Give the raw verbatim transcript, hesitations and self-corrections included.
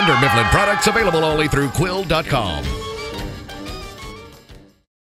Dunder Mifflin products available only through Quill dot com.